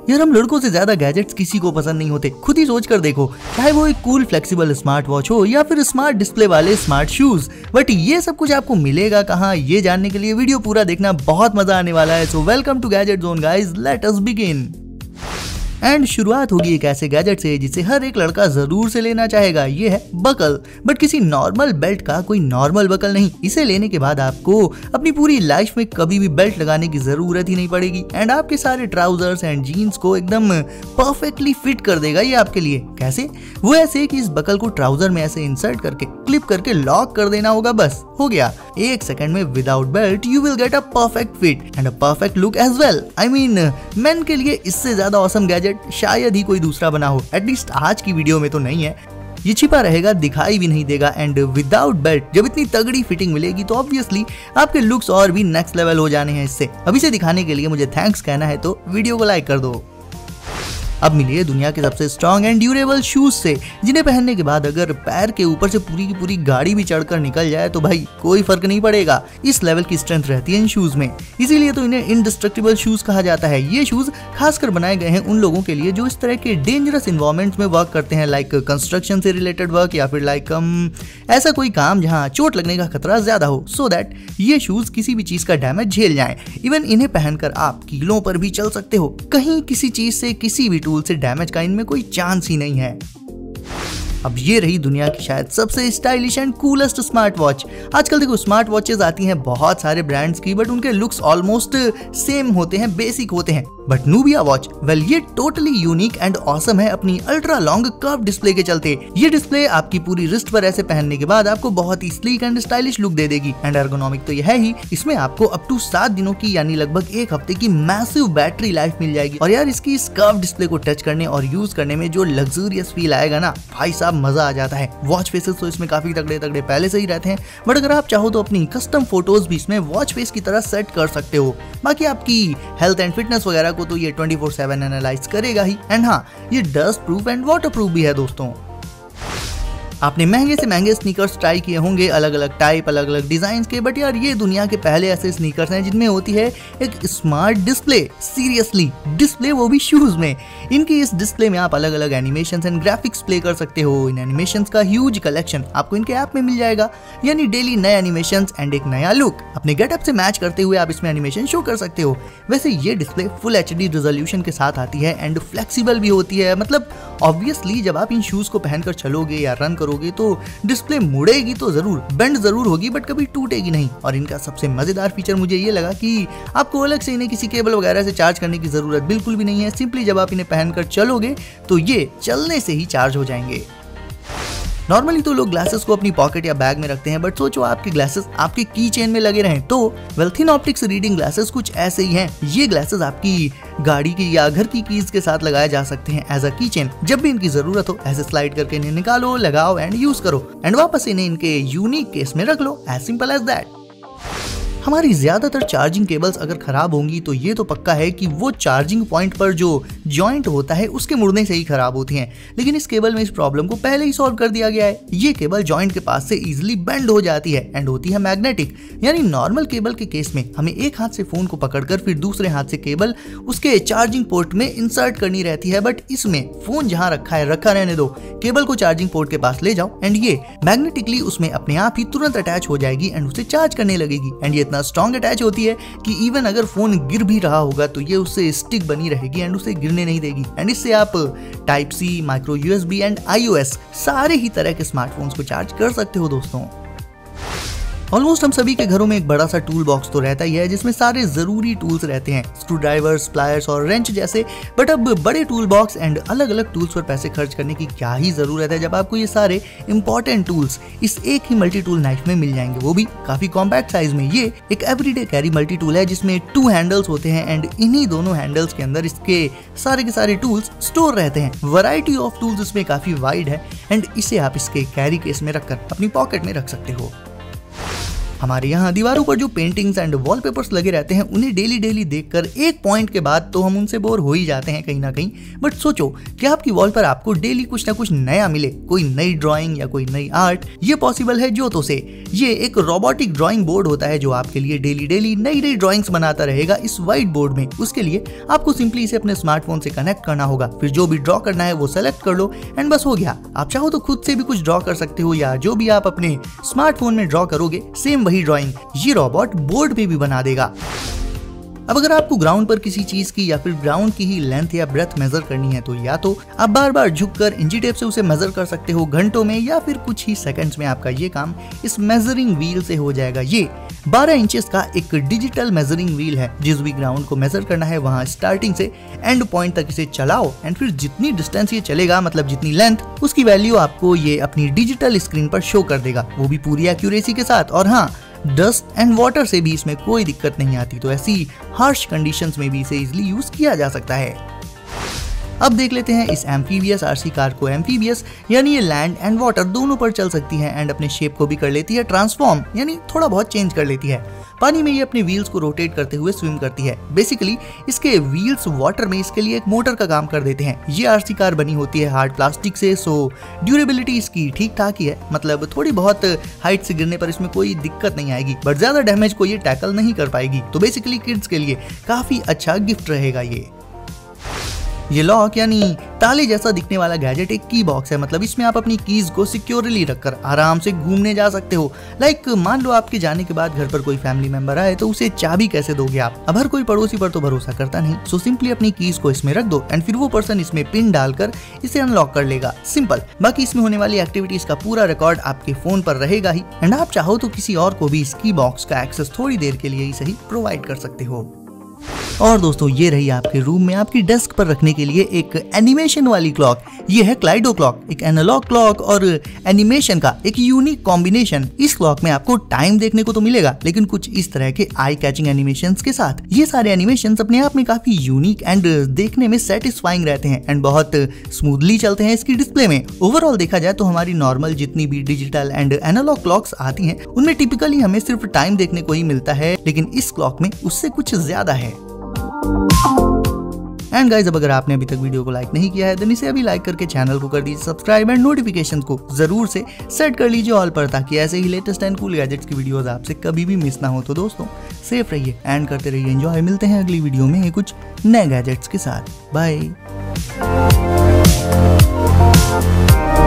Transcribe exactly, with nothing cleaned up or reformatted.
यार हम लड़कों से ज्यादा गैजेट्स किसी को पसंद नहीं होते, खुद ही सोच कर देखो, चाहे वो एक कूल फ्लेक्सिबल स्मार्ट वॉच हो या फिर स्मार्ट डिस्प्ले वाले स्मार्ट शूज। बट ये सब कुछ आपको मिलेगा कहाँ, ये जानने के लिए वीडियो पूरा देखना, बहुत मजा आने वाला है। So welcome to gadget zone guys, let us begin. And शुरुआत होगी एक ऐसे गैजेट से जिसे हर एक लड़का जरूर से लेना चाहेगा, ये है बकल। बट किसी नॉर्मल बेल्ट का कोई नॉर्मल बकल नहीं। इसे लेने के बाद आपको अपनी पूरी लाइफ में कभी भी बेल्ट लगाने की जरूरत ही नहीं पड़ेगी एंड आपके सारे ट्राउजर्स एंड जीन्स को एकदम परफेक्टली फिट कर देगा ये आपके लिए। कैसे? वो ऐसे कि इस बकल को ट्राउजर में ऐसे इंसर्ट करके क्लिप करके लॉक कर देना होगा, बस हो गया। एक सेकंड में without belt you will get a perfect fit and a perfect look as well. I mean men के लिए इससे ज्यादा ऑसम गैजेट शायद ही कोई दूसरा बना हो, एटलीस्ट आज की वीडियो में तो नहीं है। ये छिपा रहेगा, दिखाई भी नहीं देगा एंड विदाउट बेल्ट जब इतनी तगड़ी फिटिंग मिलेगी तो ऑब्वियसली आपके लुक्स और भी नेक्स्ट लेवल हो जाने हैं इससे। अब इसे दिखाने के लिए मुझे थैंक्स कहना है तो वीडियो को लाइक कर दो। अब मिलिए दुनिया के सबसे स्ट्रॉन्ग एंड ड्यूरेबल शूज से, जिन्हें पहनने के बाद अगर पैर के ऊपर से पूरी की पूरी गाड़ी भी चढ़कर निकल जाए तो भाई कोई फर्क नहीं पड़ेगा। इस लेवल की स्ट्रेंथ रहती है इन शूज में, इसीलिए तो इन्हें इंडिस्ट्रक्टिबल शूज कहा जाता है। ये शूज खासकर बनाए गए हैं उन लोगों के लिए जो इस तरह के डेंजरस इन्वायरमेंट्स में वर्क करते हैं, लाइक कंस्ट्रक्शन से रिलेटेड वर्क या फिर लाइक ऐसा कोई काम जहाँ चोट लगने का खतरा ज्यादा हो, सो दैट ये शूज किसी भी चीज का डैमेज झेल जाए। इवन इन्हें पहनकर आप कीलों पर भी चल सकते हो, कहीं किसी चीज से किसी भी टूल से डैमेज का इनमें कोई चांस ही नहीं है। अब ये रही दुनिया की शायद सबसे stylish and coolest smart watch. आजकल देखो स्मार्ट वॉचेस आती हैं बहुत सारे ब्रांड्स की, बट उनके लुक्स ऑलमोस्ट सेम होते हैं, बेसिक होते हैं। बट नूबिया वॉच, वेल ये टोटली यूनिक एंड ऑसम है अपनी अल्ट्रा लॉन्ग कर्व डिस्प्ले के चलते। ये डिस्प्ले आपकी पूरी रिस्ट पर ऐसे पहनने के बाद आपको बहुत ही स्लीक एंड स्टाइलिश लुक दे देगी एंड एर्गोनॉमिक तो यह है ही, इसमें आपको अप टू सात दिनों की यानी लगभग एक हफ्ते की मैसिव बैटरी लाइफ मिल जाएगी। और यार इसकी इस कर्व डिस्प्ले को टच करने और यूज करने में जो लग्जरियस फील आएगा ना भाई साहब, मजा आ जाता है। वॉच फेसेस तो इसमें काफी तगड़े तगड़े पहले से ही रहते हैं, बट अगर आप चाहो तो अपनी कस्टम फोटोज भी इसमें वॉच फेस की तरह सेट कर सकते हो। बाकी आपकी हेल्थ एंड फिटनेस वगैरह को तो ये ट्वेंटी फोर सेवन एनालाइज करेगा ही। एंड हाँ, ये dust proof and water proof भी है दोस्तों। आपने महंगे से महंगे स्नीकर्स ट्राई किए होंगे, अलग अलग टाइप अलग अलग डिजाइन के, बट यार ये दुनिया के पहले ऐसे स्नीकर्स हैं जिनमें होती है एक स्मार्ट डिस्प्ले। सीरियसली डिस्प्ले, वो भी शूज में। इनकी इस डिस्प्ले में आप अलग अलग एनिमेशंस एंड ग्राफिक्स प्ले कर सकते हो। इन एनिमेशंस का ह्यूज कलेक्शन आपको इनके ऐप में मिल जाएगा, यानी डेली नए एनिमेशंस एंड एक नया लुक अपने गेटअप से मैच करते हुए आप इसमें एनिमेशन शो कर सकते हो। वैसे ये डिस्प्ले फुल एचडी रिजोल्यूशन के साथ आती है एंड फ्लेक्सिबल भी होती है। मतलब ऑब्वियसली जब आप इन शूज को पहनकर चलोगे या रन करोगे तो डिस्प्ले मुड़ेगी तो जरूर, बेंड जरूर होगी, बट कभी टूटेगी नहीं। और इनका सबसे मजेदार फीचर मुझे ये लगा कि आपको अलग से इन्हें किसी केबल वगैरह से चार्ज करने की जरूरत बिल्कुल भी नहीं है। सिंपली जब आप इन्हें पहनकर चलोगे तो ये चलने से ही चार्ज हो जाएंगे। नॉर्मली तो लोग ग्लासेस को अपनी पॉकेट या बैग में रखते हैं, बट सोचो आपके ग्लासेस आपके की चेन में लगे रहें तो well thin optics reading glasses कुछ ऐसे ही हैं। ये ग्लासेस आपकी गाड़ी की या घर की कीज के साथ लगाए जा सकते हैं एज अ की चेन। जब भी इनकी जरूरत हो ऐसे स्लाइड करके इन्हें निकालो, लगाओ एंड यूज करो एंड वापस इन्हें इनके यूनिक केस में रख लो, एज सिंपल एज दैट। हमारी ज्यादातर चार्जिंग केबल्स अगर खराब होंगी तो ये तो पक्का है कि वो चार्जिंग पॉइंट पर जो जॉइंट होता है उसके मुड़ने से ही खराब होती हैं, लेकिन इस केबल में इस प्रॉब्लम को पहले ही सॉल्व कर दिया गया है। ये केबल जॉइंट के पास से इजीली बेंड हो जाती है एंड होती है मैग्नेटिक, यानी नॉर्मल केबल के केस में हमें एक हाथ से फोन को पकड़कर फिर दूसरे हाथ से केबल उसके चार्जिंग पोर्ट में इंसर्ट करनी रहती है। बट इसमें फोन जहाँ रखा है रखा रहने दो, केबल को चार्जिंग पोर्ट के पास ले जाओ एंड ये मैग्नेटिकली उसमें अपने आप ही तुरंत अटैच हो जाएगी एंड उसे चार्ज करने लगेगी। एंड ये स्ट्रॉन्ग अटैच होती है कि इवन अगर फोन गिर भी रहा होगा तो ये उससे स्टिक बनी रहेगी एंड उसे गिरने नहीं देगी। एंड इससे आप type C, micro USB and iOS सारे ही तरह के स्मार्टफोन्स को चार्ज कर सकते हो दोस्तों। ऑलमोस्ट हम सभी के घरों में एक बड़ा सा टूल बॉक्स तो रहता ही है जिसमें सारे जरूरी टूल्स रहते हैं, स्क्रू ड्राइवर्स, प्लायर्स और रेंच जैसे। बट अब बड़े टूल बॉक्स एंड अलग अलग टूल्स पर पैसे खर्च करने की क्या ही जरूरत है जब आपको ये सारे इंपॉर्टेंट टूल्स इस एक ही मल्टी टूल नाइफ में मिल जाएंगे, वो भी काफी कॉम्पैक्ट साइज में। ये एक एवरीडे कैरी मल्टी टूल है जिसमें टू हैंडल्स होते हैं एंड इन्हीं दोनों हैंडल्स के अंदर इसके सारे के सारे टूल्स स्टोर रहते हैं। वैरायटी ऑफ टूल्स इसमें काफी वाइड है एंड इसे आप इसके कैरी केस में रखकर अपनी पॉकेट में रख सकते हो। हमारे यहाँ दीवारों पर जो पेंटिंग्स एंड वॉलपेपर्स लगे रहते हैं उन्हें डेली डेली देखकर एक पॉइंट के बाद तो हम उनसे बोर हो ही जाते हैं कहीं ना कहीं। बट सोचो कि आपकी वॉल पर आपको डेली कुछ ना कुछ नया मिले, कोई नई ड्राइंग या कोई नई आर्ट। ये पॉसिबल है जोतो से। ये एक रोबोटिक ड्राइंग बोर्ड होता है जो आपके लिए डेली डेली नई नई ड्राइंग्स बनाता रहेगा इस व्हाइट बोर्ड में। उसके लिए आपको सिंपली इसे अपने स्मार्टफोन से कनेक्ट करना होगा, फिर जो भी ड्रॉ करना है वो सेलेक्ट कर लो एंड बस हो गया। आप चाहो तो खुद से भी कुछ ड्रॉ कर सकते हो या जो भी आप अपने स्मार्टफोन में ड्रॉ करोगे सेम वही ड्राइंग ये रोबोट बोर्ड पे भी बना देगा। अब अगर आपको ग्राउंड पर किसी चीज की या फिर ग्राउंड की ही लेंथ या ब्रेथ मेजर करनी है तो या तो आप बार बार झुककर इंची टेप से उसे मेजर कर सकते हो घंटों में, या फिर कुछ ही सेकंड्स में आपका ये काम इस मेजरिंग व्हील से हो जाएगा। ये बारह इंचेस का एक डिजिटल मेजरिंग व्हील है। जिस भी ग्राउंड को मेजर करना है वहां स्टार्टिंग से एंड पॉइंट तक इसे चलाओ एंड फिर जितनी डिस्टेंस ये चलेगा, मतलब जितनी लेंथ, उसकी वैल्यू आपको ये अपनी डिजिटल स्क्रीन पर शो कर देगा, वो भी पूरी एक्यूरेसी के साथ। और हाँ, डस्ट एंड वाटर से भी इसमें कोई दिक्कत नहीं आती, तो ऐसी हार्श कंडीशंस में भी इसे इजीली यूज किया जा सकता है। अब देख लेते हैं इस एम्फीबियस आरसी कार को। एम्फीबियस यानी ये लैंड एंड वाटर दोनों पर चल सकती है एंड अपने शेप को भी कर लेती है ट्रांसफॉर्म, यानी थोड़ा बहुत चेंज कर लेती है। पानी में ये अपने व्हील्स को रोटेट करते हुए स्विम करती है। बेसिकली इसके व्हील्स वाटर में इसके लिए एक मोटर का काम कर देते हैं। ये आरसी कार बनी होती है हार्ड प्लास्टिक से, सो ड्यूरेबिलिटी इसकी ठीक ठाक ही है, मतलब थोड़ी बहुत हाइट से गिरने पर इसमें कोई दिक्कत नहीं आएगी, बट ज्यादा डैमेज को ये टैकल नहीं कर पाएगी। तो बेसिकली किड्स के लिए काफी अच्छा गिफ्ट रहेगा ये। ये लॉक यानी ताले जैसा दिखने वाला गैजेट एक की बॉक्स है, मतलब इसमें आप अपनी कीज को सिक्योरली रखकर आराम से घूमने जा सकते हो। लाइक मान लो आपके जाने के बाद घर पर कोई फैमिली मेंबर आए तो उसे चाबी कैसे दोगे आप? अब हर कोई पड़ोसी पर तो भरोसा करता नहीं, सो सिंपली अपनी कीज को इसमें रख दो एंड फिर वो पर्सन इसमें पिन डालकर इसे अनलॉक कर लेगा। सिंपल। बाकी इसमें होने वाली एक्टिविटीज का पूरा रिकॉर्ड आपके फोन पर रहेगा ही एंड आप चाहो तो किसी और को भी इस की बॉक्स का एक्सेस थोड़ी देर के लिए ही सही प्रोवाइड कर सकते हो। और दोस्तों ये रही आपके रूम में आपकी डेस्क पर रखने के लिए एक एनिमेशन वाली क्लॉक। ये है क्लाइडो क्लॉक, एक एनालॉग क्लॉक और एनिमेशन का एक यूनिक कॉम्बिनेशन। इस क्लॉक में आपको टाइम देखने को तो मिलेगा, लेकिन कुछ इस तरह के आई कैचिंग एनिमेशंस के साथ। ये सारे एनिमेशंस अपने आप में काफी यूनिक एंड देखने में सेटिस्फाइंग रहते हैं एंड बहुत स्मूथली चलते हैं इसकी डिस्प्ले में। ओवरऑल देखा जाए तो हमारी नॉर्मल जितनी भी डिजिटल एंड एनालॉग क्लॉक्स आती हैं उनमें टिपिकली हमें सिर्फ टाइम देखने को ही मिलता है, लेकिन इस क्लॉक में उससे कुछ ज्यादा है। एंड गाइज, अब अगर आपने अभी तक वीडियो को लाइक नहीं किया है तो इसे अभी लाइक करके चैनल को कर दीजिए सब्सक्राइब एंड नोटिफिकेशन को जरूर से सेट कर लीजिए ऑल पर, ताकि ऐसे ही लेटेस्ट एंड कूल गैजेट्स की वीडियोस आपसे कभी भी मिस ना हो। तो दोस्तों सेफ रहिए एंड करते रहिए एंजॉय। मिलते हैं अगली वीडियो में कुछ नए गैजेट्स के साथ। बाय।